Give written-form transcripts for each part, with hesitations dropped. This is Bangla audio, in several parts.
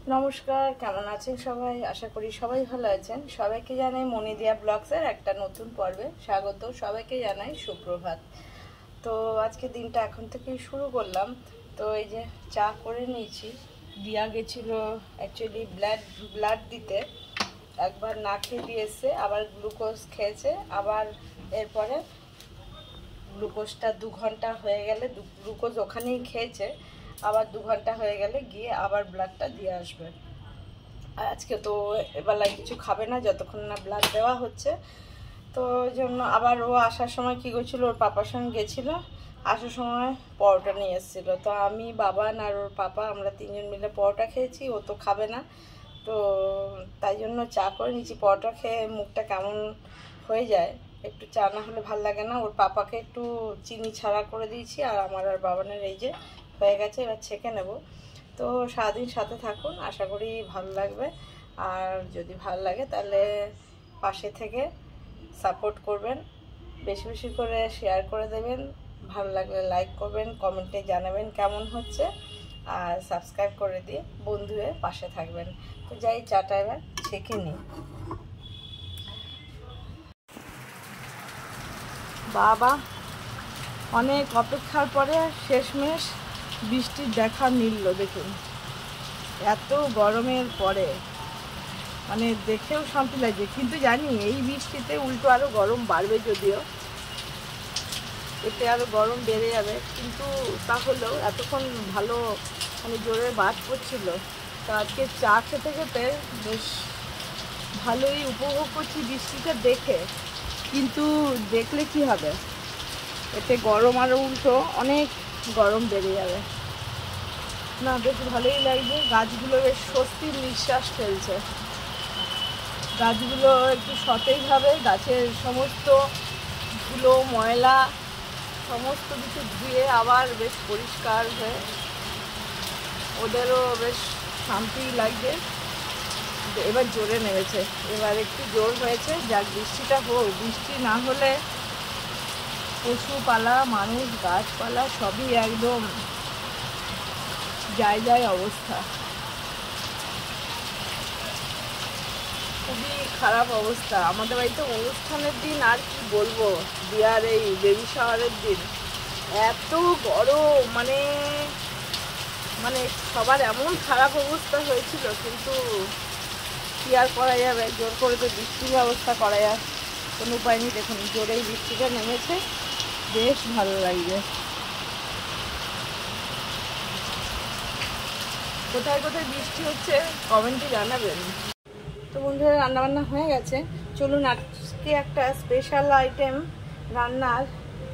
নমস্কার, কেমন আছেন সবাই? আশা করি সবাই ভালো আছেন। সবাইকে জানাই মনিদিয়া ব্লগসের একটা নতুন পর্বে স্বাগত। সবাইকে জানাই সুপ্রভাত। তো আজকে দিনটা এখন থেকেই শুরু করলাম। তো এই যে চা করে নিয়েছি। দিয়া গেছিল অ্যাকচুয়ালি ব্লাড দিতে, একবার না খেয়ে দিয়েছে, আবার গ্লুকোজ খেয়েছে, আবার এরপরে গ্লুকোজটা 2 ঘন্টা হয়ে গেলে, গ্লুকোজ ওখানেই খেয়েছে, আবার 2 ঘন্টা হয়ে গেলে গিয়ে আবার ব্লাডটা দিয়ে আসবে। আর আজকে তো এবেলায় কিছু খাবে না যতক্ষণ না ব্লাড দেওয়া হচ্ছে। তো ওই জন্য আবার ও আসার সময় কী করছিল, ওর পাপার সঙ্গে গেছিলো, আসার সময় পরোটা নিয়ে এসেছিলো। তো আমি, বাবান আর ওর পাপা আমরা 3 জন মিলে পরোটা খেয়েছি। ও তো খাবে না, তো তাই জন্য চা করে নিয়েছি। পরোটা খেয়ে মুখটা কেমন হয়ে যায়, একটু চা না হলে ভাল লাগে না। ওর পাপাকে একটু চিনি ছাড়া করে দিয়েছি, আর আমার আর বাবানের এই যে হয়ে গেছে, এবার ছেঁকে নেব। তো সারাদিন সাথে থাকুন, আশা করি ভালো লাগবে। আর যদি ভালো লাগে তাহলে পাশে থেকে সাপোর্ট করবেন, বেশি বেশি করে শেয়ার করে দেবেন, ভালো লাগলে লাইক করবেন, কমেন্টে জানাবেন কেমন হচ্ছে, আর সাবস্ক্রাইব করে দিয়ে বন্ধু হয়ে পাশে থাকবেন। তো যাই, চাটা এবার ছেঁকে নিই। বাবা, অনেক অপেক্ষার পরে শেষমেশ বৃষ্টির দেখা মিলল। দেখুন, এত গরমের পরে মানে দেখেও শান্তি লাগছে, কিন্তু জানি এই বৃষ্টিতে উল্টো আরও গরম বাড়বে, যদিও এতে আরও গরম বেড়ে যাবে, কিন্তু তাহলেও এতক্ষণ ভালো মানে জোরে বাজ পড়ছিল। তো আজকে চা খেতে খেতে বেশ ভালোই উপভোগ করছি বৃষ্টিটা দেখে, কিন্তু দেখলে কি হবে, এতে গরম আরও উল্টো অনেক গরম বেড়ে যাবে না। বেশ ভালোই লাগছে, গাছগুলো বেশ স্বস্তির নিঃশ্বাস ফেলছে। গাছগুলো একটু সতেজভাবে, গাছের সমস্ত ধুলো ময়লা সমস্ত কিছু ধুয়ে আবার বেশ পরিষ্কার হয়ে ওদেরও বেশ শান্তি লাগছে। এবার জোরে নেমেছে, এবার একটু জোর হয়েছে। যাক, বৃষ্টিটা হোক, বৃষ্টি না হলে পশুপালা, মানুষ, গাছপালা সবই একদম যায় অবস্থা, খুবই খারাপ অবস্থা। আমাদের বাড়িতে অনুষ্ঠানের দিন, আর কি বলবো, বিয়ার এই বেবি শাওয়ারের দিন এত গরম, মানে মানে সবার এমন খারাপ অবস্থা হয়েছিল, কিন্তু কি আর করা যাবে, জোর করে তো বৃষ্টির ব্যবস্থা করা যায়, কোনো উপায় নেই। দেখুন, জোরেই বৃষ্টিটা নেমেছে, বেশ ভালো লাগছে। কোথায় কোথায় বৃষ্টি হচ্ছে কমেন্টে জানাবেন। তো বন্ধুরা, রান্নাবান্না হয়ে গেছে। চলুন আজকে একটা স্পেশাল আইটেম রান্নার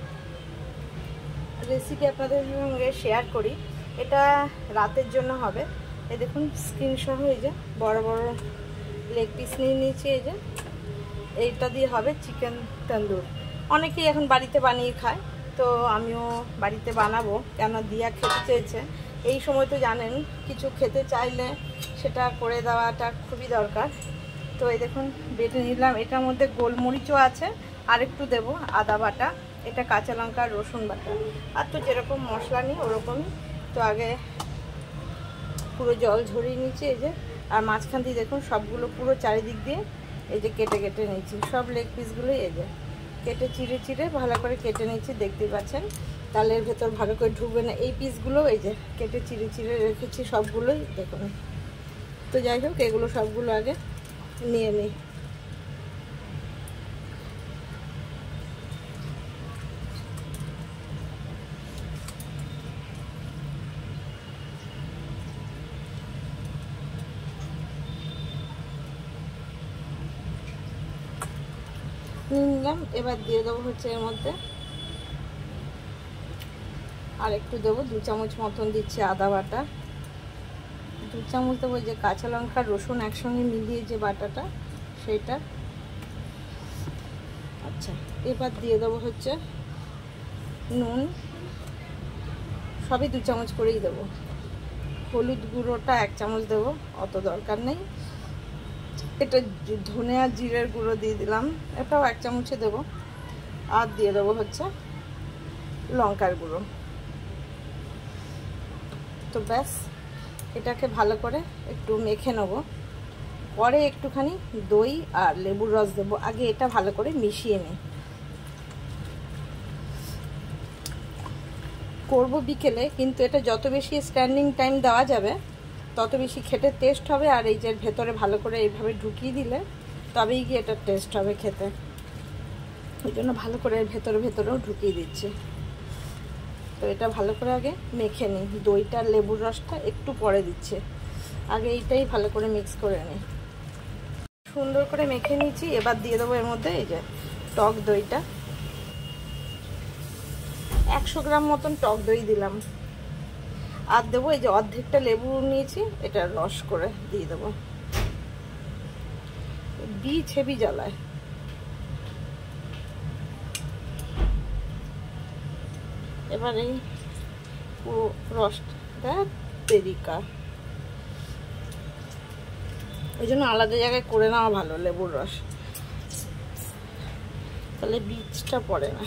রেসিপি আপনাদের সঙ্গে শেয়ার করি। এটা রাতের জন্য হবে। এই দেখুন, স্কিন সহ এই যে বড় বড় লেগ পিস নিয়ে নিয়েছি। এই যে এইটা দিয়ে হবে চিকেন তন্দুর। অনেকেই এখন বাড়িতে বানিয়ে খায়, তো আমিও বাড়িতে বানাবো, কেন দিয়া খেতে চেয়েছে। এই সময় তো জানেন, কিছু খেতে চাইলে সেটা করে দেওয়াটা খুবই দরকার। তো এই দেখুন, বেটে নিলাম। এটার মধ্যে গোলমরিচও আছে, আর একটু দেবো আদা বাটা, এটা কাঁচা লঙ্কা, রসুন বাটা, আর তো যেরকম মশলা নিই ওরকমই। তো আগে পুরো জল ঝরিয়ে নিচ্ছি এই যে, আর মাঝখান দিয়ে দেখুন সবগুলো পুরো চারিদিক দিয়ে এই যে কেটে কেটে নিচ্ছি। সব লেগ পিসগুলোই এই যে কেটে চিড়ে চিড়ে ভালো করে কেটে নিচ্ছি, দেখতেই পাচ্ছেন। তাহলে এর ভেতর ভালো করে ঢুকবে না। এই পিসগুলো এই যে কেটে চিড়ে চিড়ে রেখেছি সবগুলোই, দেখুন। তো যাই হোক, এগুলো সবগুলো আগে নিয়ে নিই। নিলাম, এবার দিয়ে দেবো হচ্ছে এর মধ্যে আর একটু দেবো, 2 চামচ মতন দিচ্ছি আদা বাটা, 2 চামচ দেবো যে কাঁচা লঙ্কা রসুন একসঙ্গে মিলিয়ে যে বাটাটা, সেইটা। আচ্ছা, এবার দিয়ে দেবো হচ্ছে নুন, সবই 2 চামচ করেই দেবো। হলুদ গুঁড়োটা 1 চামচ দেবো, অত দরকার নেই। এটা ধনে আর জিরের গুঁড়ো দিয়ে দিলাম, এটাও 1 চামচে দেবো। আর দিয়ে দেবো হচ্ছে লঙ্কার গুঁড়ো। তো ব্যাস, এটাকে ভালো করে একটু মেখে নেব, পরে একটুখানি দই আর লেবুর রস দেবো। আগে এটা ভালো করে মিশিয়ে নিই। করব বিকেলে, কিন্তু এটা যত বেশি স্ট্যান্ডিং টাইম দেওয়া যাবে তত বেশি খেতে টেস্ট হবে। আর এই যে ভেতরে ভালো করে এইভাবে ঢুকিয়ে দিলে তবেই গিয়ে এটা টেস্ট হবে খেতে। ওই জন্য ভালো করে ভেতরেও ঢুকিয়ে দিচ্ছি। তো এটা ভালো করে আগে মেখে নিই। দইটা লেবুর রসটা একটু পরে দিচ্ছে, আগে এইটাই ভালো করে মিক্স করে নিই। সুন্দর করে মেখে নিয়েছি। এবার দিয়ে দেবো এর মধ্যে এই যে টক দইটা। 100 গ্রাম মতন টক দই দিলাম। আর দেবো এই যে অর্ধেকটা লেবু নিয়েছি, এটা রস করে দিয়ে দেবো। বীজ হেবি জ্বালায়। এবার এই পুরো রসটা তেরিকা, ওই জন্য আলাদা জায়গায় করে নেওয়া ভালো লেবুর রস, তাহলে বীজটা পড়ে না।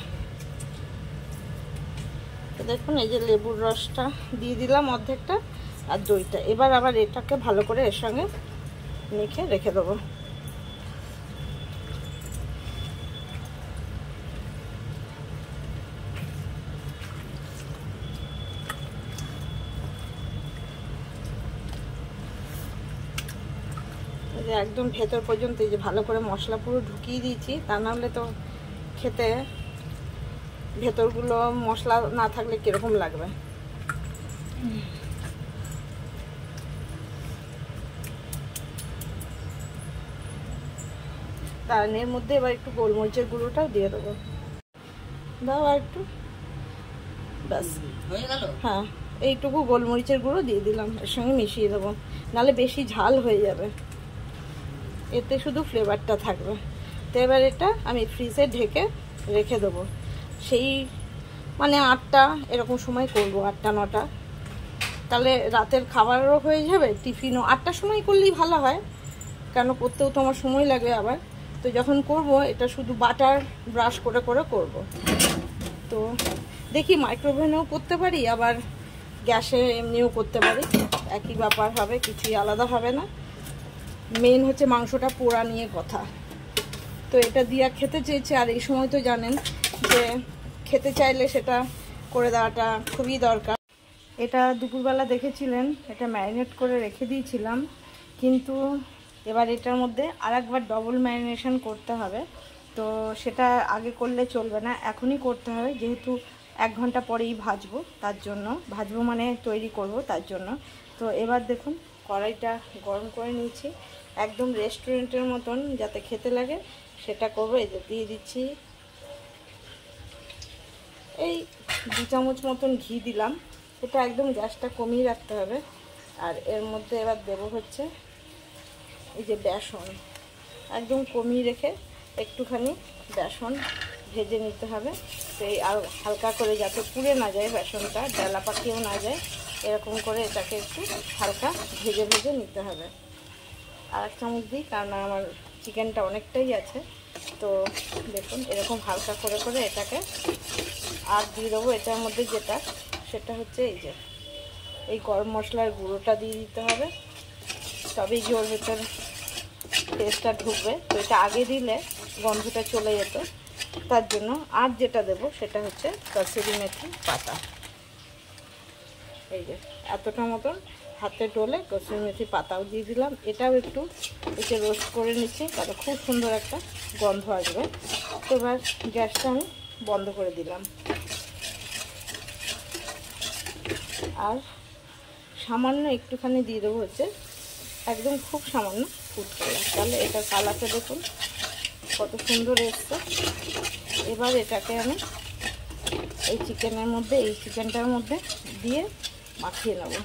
তো দেখুন এই যে লেবুর রসটা দিয়ে দিলাম অর্ধেকটা, আর দইটা। এবার আবার এটাকে ভালো করে এর সঙ্গে মেখে রেখে দেবো। একদম ভেতর পর্যন্ত এই যে ভালো করে মশলা পুরো ঢুকিয়ে দিয়েছি, তা নাহলে তো খেতে ভেতরগুলো মশলা না থাকলে কিরকম লাগবে। তার এর মধ্যে এবার একটু গোলমরিচের গুঁড়োটাও দিয়ে দেবো। দাও আর একটু, ব্যাস হয়ে গেল। হ্যাঁ, এইটুকু গোলমরিচের গুঁড়ো দিয়ে দিলাম, এর সঙ্গে মিশিয়ে দেবো, নাহলে বেশি ঝাল হয়ে যাবে, এতে শুধু ফ্লেভারটা থাকবে। তো এবার এটা আমি ফ্রিজে ঢেকে রেখে দেবো। সেই মানে 8টা এরকম সময় করব, 8টা 9টা, তাহলে রাতের খাবারও হয়ে যাবে, টিফিনও 8টার সময় করলেই ভালো হয়, কেন করতেও তো আমার সময় লাগে আবার। তো যখন করব এটা শুধু বাটার ব্রাশ করে করব। তো দেখি মাইক্রোওভেনেও করতে পারি, আবার গ্যাসে এমনিও করতে পারি, একই ব্যাপার হবে, কিছুই আলাদা হবে না। মেন হচ্ছে মাংসটা পোড়া নিয়ে কথা। তো এটা দিয়া খেতে চেয়েছে, আর এই সময় তো জানেন যে খেতে চাইলে সেটা করে দেওয়াটা খুবই দরকার। এটা দুপুরবেলা দেখেছিলেন, এটা ম্যারিনেট করে রেখে দিয়েছিলাম, কিন্তু এবার এটার মধ্যে আরেকবার ডবল ম্যারিনেশন করতে হবে। তো সেটা আগে করলে চলবে না, এখনই করতে হবে, যেহেতু 1 ঘন্টা পরেই ভাজবো, তার জন্য ভাজবো মানে তৈরি করব তার জন্য। তো এবার দেখুন কড়াইটা গরম করে নিয়েছি, একদম রেস্টুরেন্টের মতন যাতে খেতে লাগে সেটা করবো। এই যে দিয়ে দিচ্ছি এই 2 চামচ মতন ঘি দিলাম। এটা একদম গ্যাসটা কমিয়ে রাখতে হবে। আর এর মধ্যে এবার দেবো হচ্ছে এই যে বেসন, একদম কমিয়ে রেখে একটুখানি বেসন ভেজে নিতে হবে। তো এই আর হালকা করে যাতে পুড়ে না যায় বেসনটা, ডালা পাকিয়েও না যায়, এরকম করে এটাকে একটু হালকা ভেজে নিতে হবে। আর 1 চামচ দিই, কারণ আমার চিকেনটা অনেকটাই আছে। তো দেখুন এরকম হালকা করে এটাকে আর দিয়ে দেবো। এটার মধ্যে যেটা সেটা হচ্ছে এই যে এই গরম মশলার গুঁড়োটা দিয়ে দিতে হবে, তবেই যে ওর ভেতর টেস্টটা ঢুকবে। তো এটা আগে দিলে গন্ধটা চলে যেত, তার জন্য। আর যেটা দেবো সেটা হচ্ছে কসুরি মেথি পাতা, এই যে এতটা মতন হাতে ডলে কসুরি মেথি পাতাও দিয়ে দিলাম। এটাও একটু একে রোস্ট করে নিচ্ছি, তাহলে খুব সুন্দর একটা গন্ধ আসবে। তো এবার গ্যাসটা আমি বন্ধ করে দিলাম। আর সামান্য একটুখানি দিয়ে দেবো হচ্ছে একদম খুব সামান্য ফুড কালার, তাহলে এটা কালারটা দেখুন কত সুন্দর এসছে। এবার এটাকে আমি এই চিকেনটার মধ্যে দিয়ে মাখিয়ে নেব।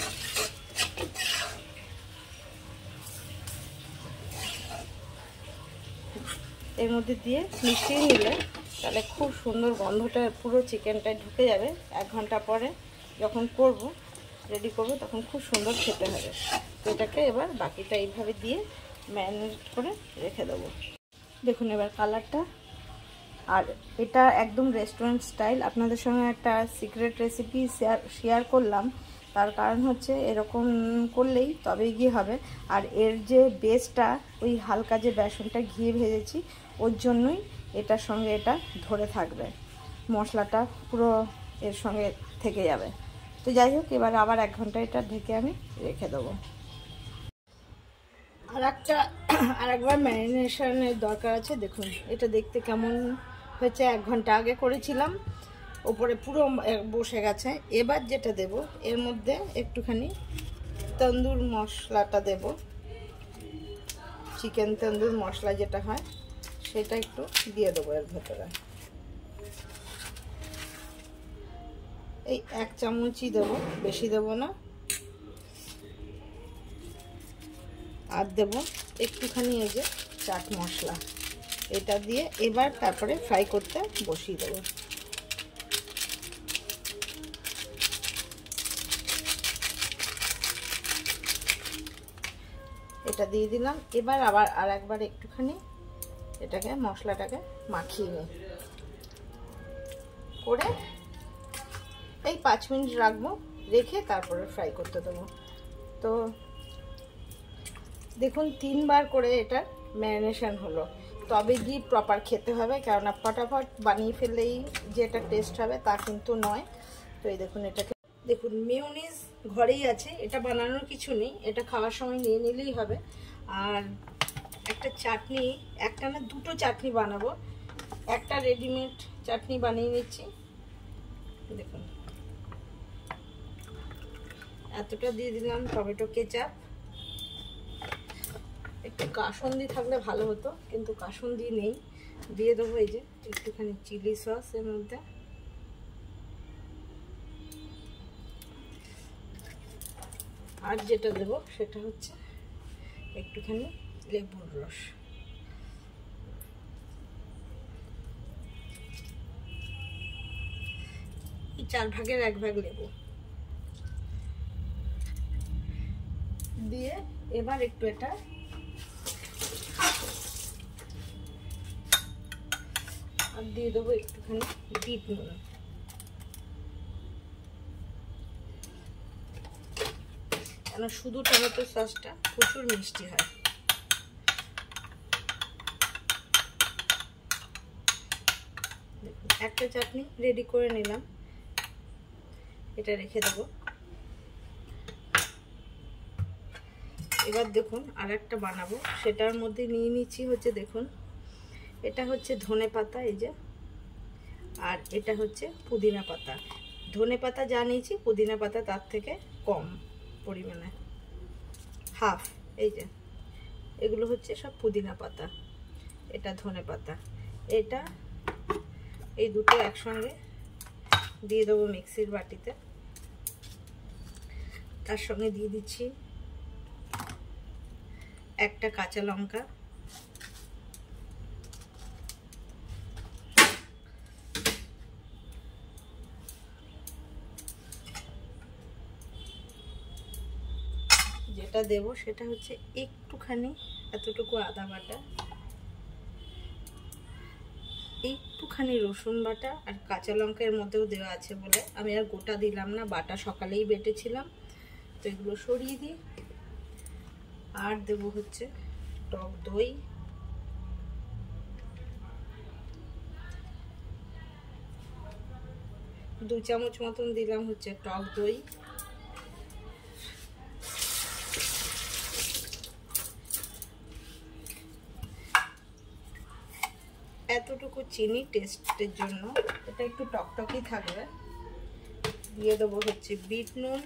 এর মধ্যে দিয়ে মিশিয়ে নিলে তাহলে খুব সুন্দর গন্ধটা পুরো চিকেনটায় ঢুকে যাবে। 1 ঘন্টা পরে যখন রেডি করব তখন খুব সুন্দর খেতে হবে। তো এটাকে এবার বাকিটা এইভাবে দিয়ে ম্যারিনেট করে রেখে দেবো। দেখুন এবার কালারটা। আর এটা একদম রেস্টুরেন্ট স্টাইল। আপনাদের সঙ্গে একটা সিক্রেট রেসিপি শেয়ার করলাম, তার কারণ হচ্ছে এরকম করলেই তবেই গিয়ে হবে। আর এর যে বেসটা, ওই হালকা যে বেসনটা ঘিয়ে ভেজেছি, ওর জন্যই এটার সঙ্গে এটা ধরে থাকবে, মশলাটা পুরো এর সঙ্গে থেকে যাবে। তো যাই হোক, এবার আবার 1 ঘন্টা এটা ঢেকে আমি রেখে দেবো। আর একবার ম্যারিনেশনের দরকার আছে। দেখুন এটা দেখতে কেমন হয়েছে, 1 ঘন্টা আগে করেছিলাম, ওপরে পুরো বসে গেছে। এবার যেটা দেব, এর মধ্যে একটুখানি তন্দুর মশলাটা দেব, চিকেন তন্দুর মশলা যেটা হয় সেটা একটু দিয়ে দেবো এর ভেতরে। এই 1 চামচই দেবো, বেশি দেবো না। আর দেব একটুখানি এই যে চাট মশলা, এটা দিয়ে এবার তারপরে ফ্রাই করতে বসিয়ে দেবো। এটা দিয়ে দিলাম। এবার আবার আর একবার একটুখানি এটাকে মশলাটাকে মাখিয়ে নিই, করে এই 5 মিনিট রাখবো, রেখে তারপরে ফ্রাই করতে দেবো। তো দেখুন 3 বার করে এটা ম্যারিনেশন হলো, তবে গিয়ে প্রপার খেতে হবে, কেননা ফটাফট বানিয়ে ফেললেই যে এটা টেস্ট হবে তা কিন্তু নয়। তো এই দেখুন, এটাকে দেখুন মেয়োনিজ ঘরেই আছে, এটা বানানোর কিছু নেই, এটা খাওয়ার সময় নিয়ে নিলেই হবে। আর একটা চাটনি, একটা না 2টো চাটনি বানাবো। একটা রেডিমেড চাটনি বানিয়ে নিচ্ছি, দেখুন এতটা দিয়ে দিলাম টমেটো কেচাপ। একটু কাসুন্দি থাকলে ভালো হতো, কিন্তু কাসুন্দি নেই। দিয়ে দেবো এই যে একটুখানি চিলি সস এর মধ্যে, আর যেটা দেবো সেটা হচ্ছে একটুখানি লেবুর রস। এই 4 ভাগের 1 ভাগ লেবু দিয়ে এবার একটু এটা আর দিয়ে দেবো একটুখানি বিট নুন। কেন শুধু টমেটো সসটা প্রচুর মিষ্টি হয়। একটা চাটনি রেডি করে নিলাম, এটা রেখে দেবো। এবার দেখুন আর একটা বানাবো, সেটার মধ্যে নিয়ে নিচ্ছি হচ্ছে, দেখুন এটা হচ্ছে ধনে পাতা, এই যে, আর এটা হচ্ছে পুদিনা পাতা। ধনে পাতা যা নিয়েছি, পুদিনা পাতা তার থেকে কম পরিমাণে, হাফ। এই যে এগুলো হচ্ছে সব পুদিনা পাতা, এটা ধনে পাতা। এটা এই দুটো একসঙ্গে দিয়ে দেবো মিক্সির বাটিতে। তার সঙ্গে দিয়ে দিচ্ছি একটা কাঁচা লঙ্কা, যেটা দেব সেটা হচ্ছে একটুখানি এতটুকু আদা বাটা, একটুখানি রসুন বাটা, আর কাঁচা লঙ্কা এর মধ্যেও দেওয়া আছে বলে আমি আর গোটা দিলাম না, বাটা সকালেই বেটেছিলাম। তো এগুলো সরিয়ে দিই। আর দেব হচ্ছে টক দই, দু চামচ মতন দিলাম হচ্ছে টক দই। এতটুকু চিনি টেস্টের জন্য, এটা একটু টকটকই থাকবে। দিয়ে দেবো হচ্ছে বিট নুন,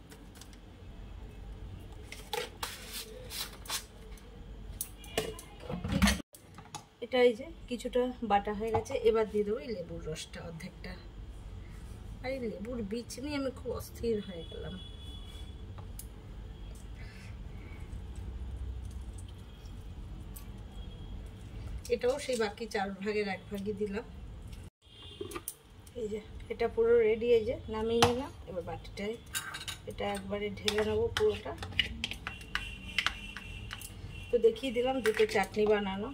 এটা এই যে কিছুটা বাটা হয়ে গেছে। এবার দিয়ে দেবো এই লেবুর রসটা অর্ধেকটা। আর এই লেবুর বীজ নিয়ে আমি খুব অস্থির হয়ে গেলাম। এটাও সেই বাকি 4 ভাগের 1 ভাগই দিলাম। এই যে এটা পুরো রেডি, এই যে নামিয়ে নিলাম। এবার বাটিটায় এটা একবারে ঢেলে নেবো পুরোটা। তো দেখিয়ে দিলাম দুটো চাটনি বানানো।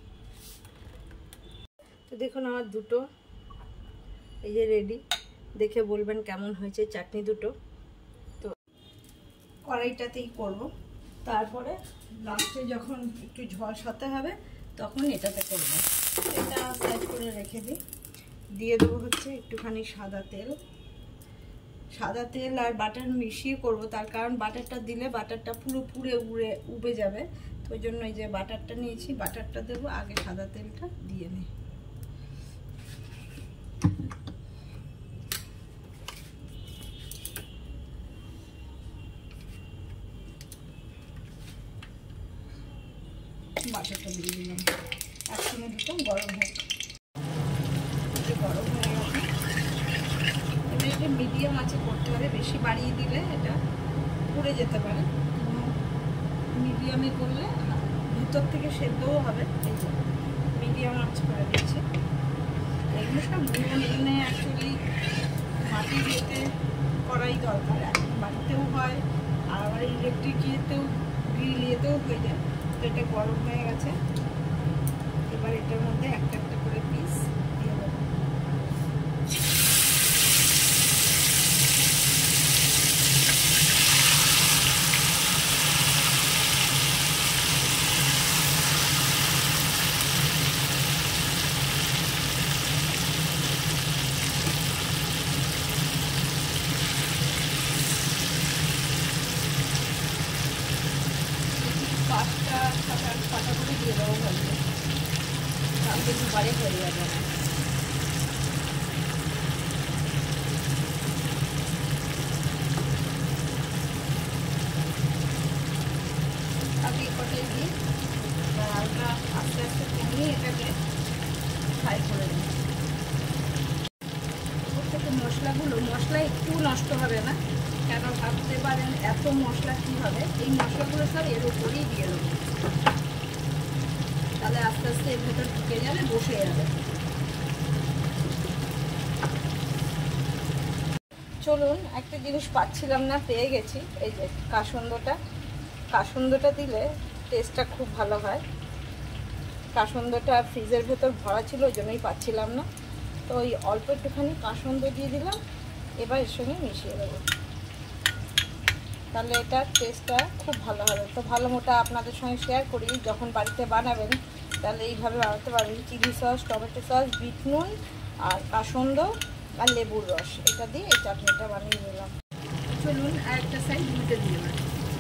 তো দেখুন আমার দুটো এই যে রেডি, দেখে বলবেন কেমন হয়েছে চাটনি দুটো। তো কড়াইটাতেই করব। তারপরে লাস্টে যখন একটু ঝোল সাথে হবে তখন এটাতে করব। এটা সাইড করে রেখে দিই। দিয়ে দেবো হচ্ছে একটুখানি সাদা তেল। সাদা তেল আর বাটার মিশিয়ে করব, তার কারণ বাটারটা দিলে বাটারটা পুরো পুড়ে উবে যাবে। তো ওই জন্য এই যে বাটারটা নিয়েছি, বাটারটা দেবো, আগে সাদা তেলটা দিয়ে নিই। বাটারটা দিয়ে দিলাম, একসঙ্গে দুটো গরম হোক। গরম হয়ে গেছে, এবার এটা মিডিয়াম আঁচে করতে হবে, বেশি বাড়িয়ে দিলে এটা পুড়ে যেতে পারে। মিডিয়ামে করলে ভিতর থেকে সেদ্ধও হবে। এই যে মিডিয়াম আঁচ করে দিচ্ছি। এগুলো সব নুন এনে অ্যাকচুয়ালি মাটির ইয়েতে করাই দরকার, এখন বাড়িতেও হয় আর আবার ইলেকট্রিক ইয়েতেও গ্রিল ইয়েতেও হয়ে যায়। তো এটা গরম হয়ে গেছে, এবার এটার মধ্যে একটা একটা করে পিস দিয়ে দেবো। পাঁচটা ছটা করে দিয়ে দেবো ভালো, তাহলে দুবারে হয়ে যাবে। আগে কটাই দিই, হালকা আস্তে আস্তে কমিয়ে এটাকে ফ্রাই করে দিই। প্রত্যেকটা মশলা একটু নষ্ট হবে না, কেন ভাবতে পারেন এত মশলা কী হবে। এই মশলাগুলো সব এর উপরেই দিয়ে দেবো, তাহলে আস্তে আস্তে এর ভেতর ঢুকে যাবে, বসে যাবে। চলুন, একটা জিনিস পাচ্ছিলাম না, পেয়ে গেছি। এই যে কাসুন্দটা দিলে টেস্টটা খুব ভালো হয়। কাসুন্দটা ফ্রিজের ভেতর ভরা ছিল, ওই জন্যই পাচ্ছিলাম না। তো ওই অল্প একটুখানি কাসুন্দ দিয়ে দিলাম, এবার এর সঙ্গে মিশিয়ে দেবো, তাহলে এটার টেস্টটা খুব ভালো হবে। তো ভালো মোটা আপনাদের সঙ্গে শেয়ার করি, যখন বাড়িতে বানাবেন তাহলে এইভাবে বানাতে পারবেন। চিলি সস, টমেটো সস, বিট নুন আর কাসুন্দ আর লেবুর রস, এটা দিয়ে এই চাটনিটা বানিয়ে নিলাম। চলুন আর একটা সাইড উল্টে দিয়ে নেব।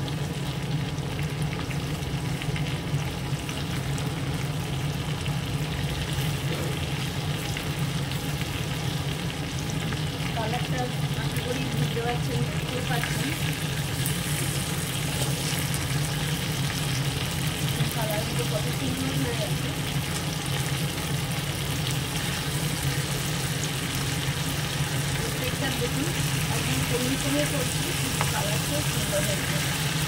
কালারটা আশা করি বুঝতে পারছেন, দেখতে পাচ্ছেন কালারগুলো কত সুন্দর হয়ে গেছে। প্রত্যেকটা দেখুন একদম কমে করছি, কিন্তু কালারটাও সুন্দর হয়েছে।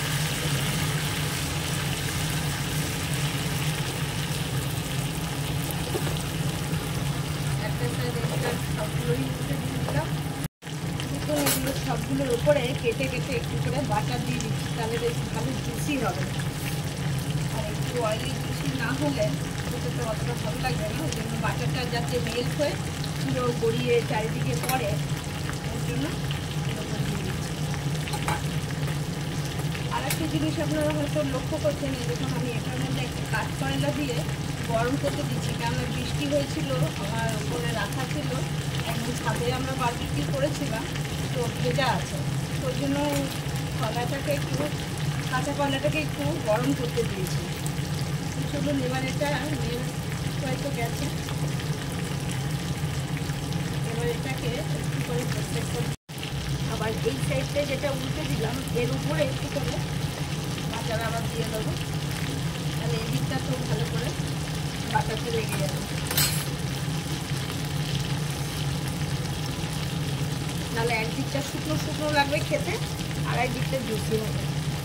একটা সাইড একটা সবগুলোই উঠে দিয়ে দিলাম। দেখুন এগুলো সবগুলোর উপরে কেটে কেটে একটু করে বাটার দিয়ে দিচ্ছি, তাহলে বেশ ভালো জুসি হবে। আর একটু অয়েলি জুসি না হলে খেতে তো অতটা ভালো লাগবে না, ওই জন্য বাটারটা যাতে মেল্ট হয়ে পুরো গড়িয়ে চারিদিকে পড়ে, ওর জন্য দিয়ে দিচ্ছি। আর একটা জিনিস আপনারা হয়তো লক্ষ্য করছেন, দেখুন আমি এটার মধ্যে একটা কাঠকয়লা দিয়ে গরম করতে দিচ্ছি, কেননা বৃষ্টি হয়েছিল, আমার উপরে রাখা ছিল, একদিন ছাদে আমরা বারবিকিউ করেছিলাম, তো ভেজা আছে। তো ওই জন্য কয়লাটাকে একটু কাঁচা কয়লাটাকে একটু গরম করতে দিয়েছি। শুধু এবার এটা হয়তো গেছে, এবার এটাকে একটু করে প্রত্যেকটা আবার এই সাইডটা যেটা উল্টে দিলাম এর উপরে একটু করে বাটার আবার দিয়ে দেবো, তাহলে এই দিকটা তো ভালো করে বাটারতে লেগে যাবে, নাহলে একদিকটা শুকনো শুকনো লাগবে খেতে, আর একদিকটা জুসি হবে।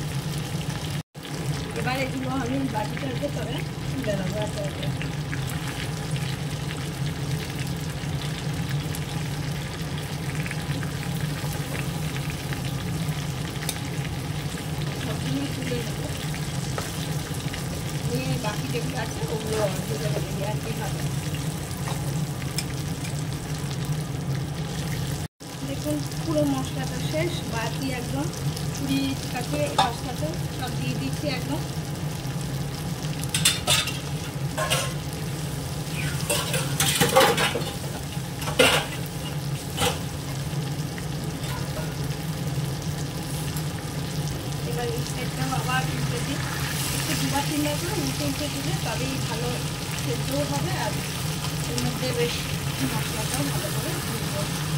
এবার এগুলো আমি বাটিটার ভেতরে তুলে নেবো একটা একটা। সবগুলোই তুলে নেবো, নিয়ে বাকি যেগুলো আছে ওগুলো তুলে নেবে আর কি হবে। দেখুন পুরো একদম মশলাটা শেষ, বাকি একদম পুরি কাছে মশলাটা সব দিয়ে দিচ্ছি একদম। এবার এই সাইডটাও আবার উল্টে দিই, একটু 2-3বার করে উল্টে দিলে তবেই ভালো সেদ্ধও হবে আর এর মধ্যে বেশ মশলাটাও ভালো করে ভুনবো।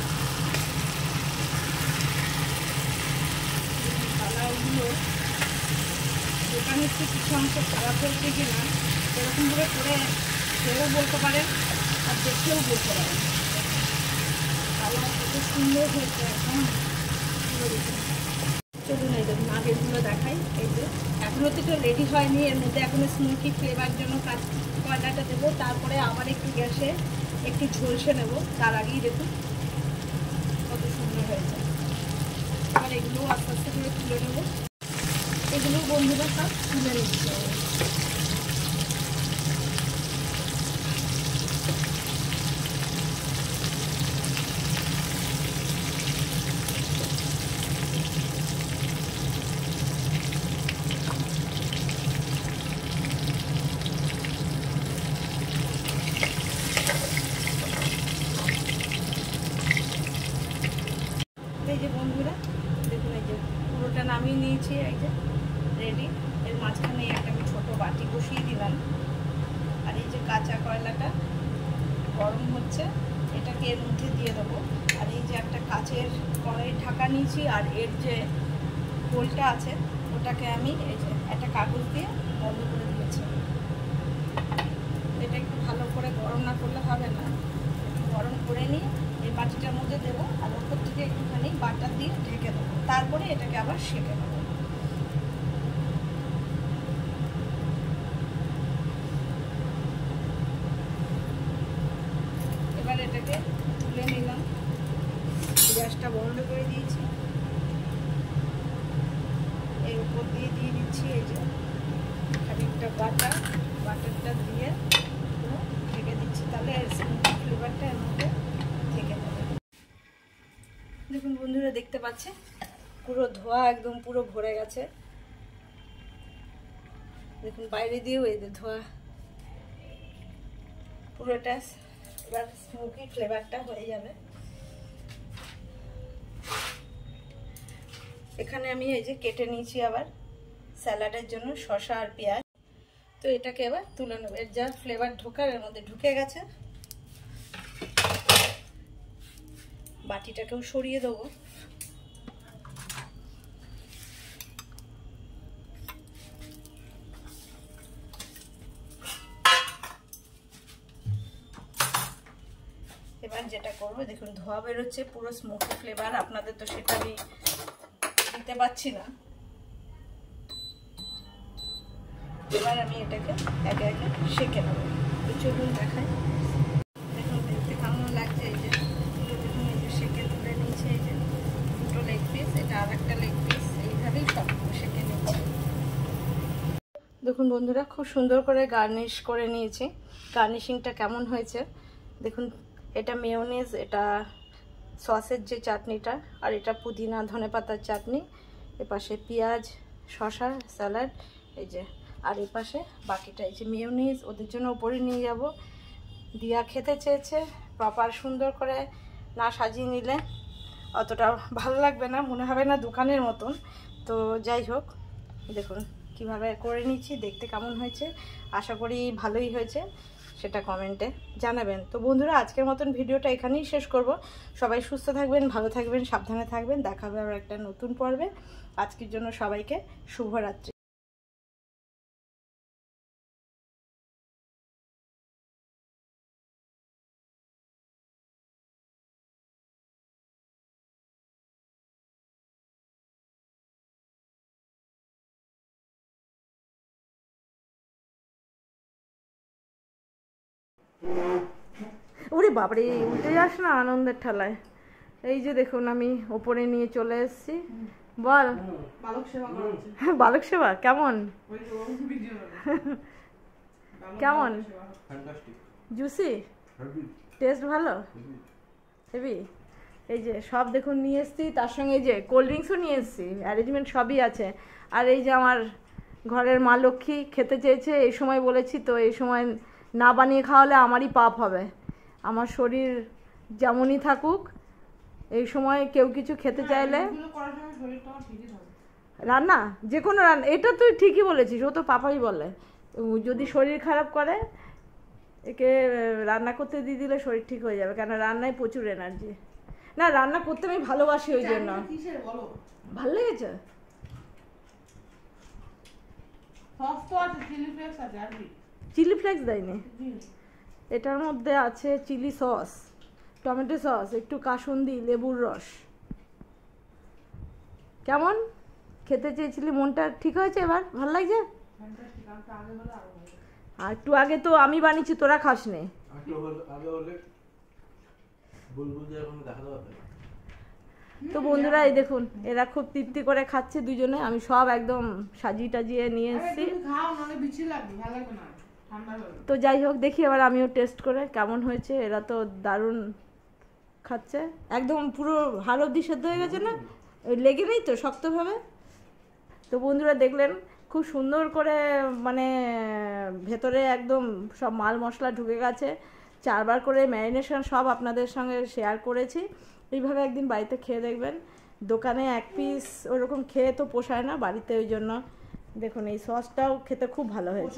কালারগুলো দোকানে একটু কিছু অংশ খারাপ হয়েছে কিনা সেরকমভাবে করে সেও বলতে পারেন আর দেখেও বলতে পারেন। কালার কত সুন্দর হয়েছে একদম। চলুন এই দেখুন আগেরগুলো দেখাই। এই যে এখনও তো রেডি হয়নি, এর মধ্যে এখনো স্মোকি ফ্লেভার জন্য কয়লাটা দেবো, তারপরে আবার একটু গ্যাসে একটু ঝলসে নেব, তার আগেই দেখুন কত সুন্দর হয়েছে। এবার এগুলো আস্তে আস্তে করে তুলে নেবো। এগুলো বন্ধুরা সব তুলে নিচ্ছে। এই যে বন্ধুরা দেখুন, এই যে পুরোটা নামিয়ে নিয়েছি, এই যে রেডি। এর মাঝখানে একটা আমি ছোটো বাটি বসিয়ে দিলাম, আর এই যে কাঁচা কয়লাটা গরম হচ্ছে এটাকে এর মধ্যে দিয়ে দেবো। আর এই যে একটা কাচের কড়াই ঢাকা নিয়েছি, আর এর যে হোলটা আছে ওটাকে আমি এই যে একটা কাগজ দিয়ে বন্ধ করে দিয়েছি। এটা একটু ভালো করে গরম না করলে হবে না, একটু গরম করে নিয়ে এই বাটিটার মধ্যে দেবো, আর ওপর থেকে একটুখানি বাটার দিয়ে ঢেকে দেবো, তারপরে এটাকে আবার সেঁকে নেবো। এবার এটাকে তুলে নিলাম, গ্যাসটা বন্ধ করে দিয়েছি। এর উপর দিয়ে দিচ্ছি এই যে খানিকটা বাটারটা দিয়ে পুরো ঢেকে দিচ্ছি, তাহলে ফ্লেভারটা এর মধ্যে থেকে যাবে। দেখুন বন্ধুরা দেখতে পাচ্ছে পুরো ধোয়া একদম পুরো ভরে গেছে। দেখুন বাইরে দিয়েও এই যে ধোয়া পুরোটা। এবার স্মোকি ফ্লেভারটা হয়ে যাবে। এখানে আমি এই যে কেটে নিয়েছি আবার স্যালাডের জন্য শসা আর পেঁয়াজ। তো এটাকে এবার তুলে নেব, এর যা ফ্লেভার ঢোকার এর মধ্যে ঢুকে গেছে। বাটিটাকেও সরিয়ে দেবো। এবার যেটা করবো দেখুন ধোয়া বেরোচ্ছে, পুরো স্মোকি ফ্লেভার, আপনাদের তো সেটা আমি দিতে পারছি না। এবার আমি এটাকে একে একে সেঁকে নেবো। চলুন দেখাই। দেখুন দেখতে কেমন লাগছে। এই যে দেখুন এই যে সেঁকে তুলে নিয়েছে, এই যে দুটো লেগ পিস, এটা আর একটা লেগ পিস, এইভাবেই সব সেঁকে নিচ্ছি। দেখুন বন্ধুরা খুব সুন্দর করে গার্নিশ করে নিয়েছি। গার্নিশিংটা কেমন হয়েছে দেখুন। এটা মেয়োনিজ, এটা সসের যে চাটনিটা, আর এটা পুদিনা ধনেপাতার চাটনি, এপাশে পেঁয়াজ শসা স্যালাড, এই যে আর এপাশে বাকিটা এই যে মেয়োনিজ। ওদের জন্য উপরে নিয়ে যাব। দিয়া খেতে চেয়েছে, প্রপার সুন্দর করে না সাজিয়ে নিলে অতটা ভালো লাগবে না, মনে হবে না দোকানের মতন। তো যাই হোক দেখুন কিভাবে করে নিচ্ছি, দেখতে কেমন হয়েছে, আশা করি ভালোই হয়েছে, সেটা কমেন্টে জানাবেন। তো বন্ধুরা আজকের মতন ভিডিওটা এখানেই শেষ করব। সবাই সুস্থ থাকবেন, ভালো থাকবেন, সাবধানে থাকবেন। দেখা হবে আবার একটা নতুন পর্বে। আজকের জন্য সবাইকে শুভরাত্রি। ওরে বাবারে উল্টে যাস না আনন্দের ঠেলায়। এই যে দেখুন আমি ওপরে নিয়ে চলে এসেছি। বল। বালক সেবা কেমন? কেমন? জুসি? টেস্ট ভালো? হেভি? এই যে সব দেখুন নিয়ে এসেছি, তার সঙ্গে এই যে কোল্ড ড্রিঙ্কসও নিয়ে এসেছি, অ্যারেঞ্জমেন্ট সবই আছে। আর এই যে আমার ঘরের মা লক্ষ্মী খেতে চেয়েছে, এই সময় বলেছি তো এই সময় না বানিয়ে খাওয়ালে আমারই পাপ হবে। আমার শরীর যেমনই থাকুক, এই সময় কেউ কিছু খেতে চাইলে রান্না, যে কোনো রান্না, এটা তুই ঠিকই বলেছিস, ও তো পাপাই বলে যদি শরীর খারাপ করে একে রান্না করতে দিয়ে দিলে শরীর ঠিক হয়ে যাবে, কেন রান্নায় প্রচুর এনার্জি। না, রান্না করতে আমি ভালোবাসি, ওই জন্য। ভালো লেগেছে? চিলি ফ্লেক্স দেয়নি, এটার মধ্যে আছে চিলি সস, টমেটো সস, একটু কাসুন্দি, লেবুর রস। কেমন খেতে চেয়েছিলি? মনটা ঠিক হয়েছে এবার? ভালো লাগছে? আর একটু আগে তো আমি বানিয়েছি, তোরা খাস নে। তো বন্ধুরা এই দেখুন, এরা খুব তৃপ্তি করে খাচ্ছে দুজনে, আমি সব একদম সাজিয়ে টাজিয়ে নিয়ে এসেছি। তো যাই হোক, দেখি এবার আমিও টেস্ট করে কেমন হয়েছে। এরা তো দারুণ খাচ্ছে, একদম পুরো হাড় অবধি সেদ্ধ হয়ে গেছে না, লেগে নেই তো শক্তভাবে। তো বন্ধুরা দেখলেন খুব সুন্দর করে, মানে ভেতরে একদম সব মাল মশলা ঢুকে গেছে। 4 বার করে ম্যারিনেশন সব আপনাদের সঙ্গে শেয়ার করেছি। এইভাবে একদিন বাড়িতে খেয়ে দেখবেন। দোকানে এক পিস ওরকম খেয়ে তো পোষায় না, বাড়িতে ওই জন্য দেখুন এই সসটাও খেতে খুব ভালো হয়েছে।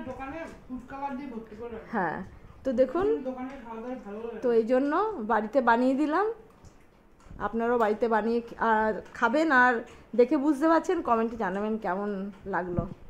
হ্যাঁ, তো দেখুন, তো এই জন্য বাড়িতে বানিয়ে দিলাম। আপনারাও বাড়িতে বানিয়ে খাবেন, আর দেখে বুঝতে পারছেন, কমেন্টে জানাবেন কেমন লাগলো।